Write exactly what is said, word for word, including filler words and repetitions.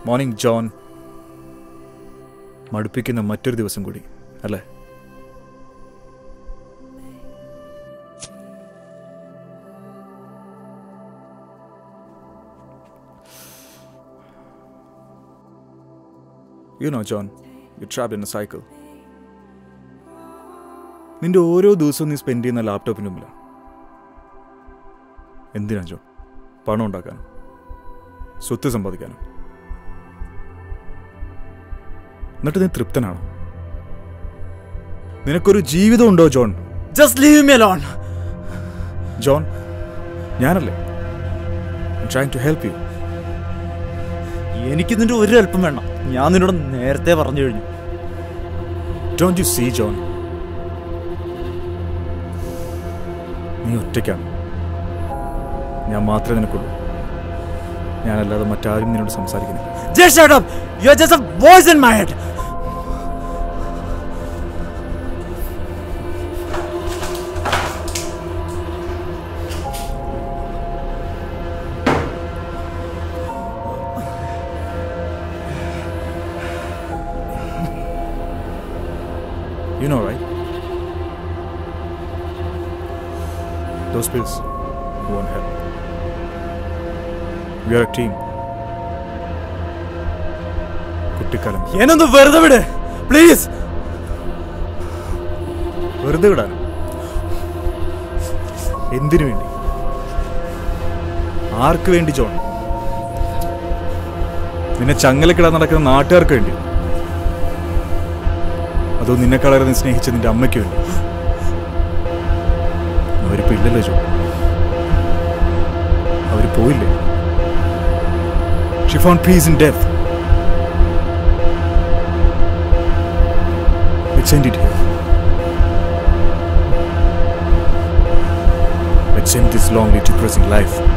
Morning John. മടുപ്പിക്കുന്ന മറ്റൊരു ദിവസം കൂടി അല്ലേ? You know, John, you're trapped in a cycle. നിന്റെ ഓരോ ദിവസവും നീ സ്പെൻഡ് ചെയ്യുന്ന ലാപ്ടോപ്പിന് മുമ്പിലാണ്. എന്തിനാ ജോൺ? പണം ഉണ്ടാക്കാനോ? സ്വത്ത് സമ്പാദിക്കാനോ? എന്നിട്ട് നീ തൃപ്തനാണോ? നിനക്കൊരു ജീവിതം ഉണ്ടോ John? Just leave me alone. John, ഞാനല്ലേ? I'm trying to help you. എനിക്ക് നിന്റെ ഒരു ഹെൽപ്പും വേണ്ട. ഞാൻ നിന്നോട് നേരത്തെ പറഞ്ഞു കഴിഞ്ഞു. Don't you see, John? നീ ഒറ്റയ്ക്കാണ്. ഞാൻ മാത്രമേ നിനക്കുള്ളൂ. ഞാനല്ലാതെ മറ്റാരും നിന്നോട് സംസാരിക്കുന്നില്ല. Just shut up. You're just a voice in my head. You know, right? Those pills won't help. We are a team. കുട്ടിക്കാലം. എന്നൊന്ന് വെറുതെ വിട് പ്ലീസ്. വെറുതെ വിടാൻ? എന്തിനു വേണ്ടി? ആർക്ക് വേണ്ടി ജോൺ? നിന്നെ ചങ്ങലക്കിടാൻ നടക്കുന്ന നാട്ടുകാർക്ക് വേണ്ടി? അതോ നിന്നെക്കാളേറെ നീ സ്നേഹിച്ച നിന്റെ അമ്മയ്ക്ക് വേണ്ടി? അവരിപ്പോ ഇല്ലല്ലോ ജോ. അവര് പോയില്ലേ? She found peace in death. Let's end it here. Let's end this lonely, depressing life.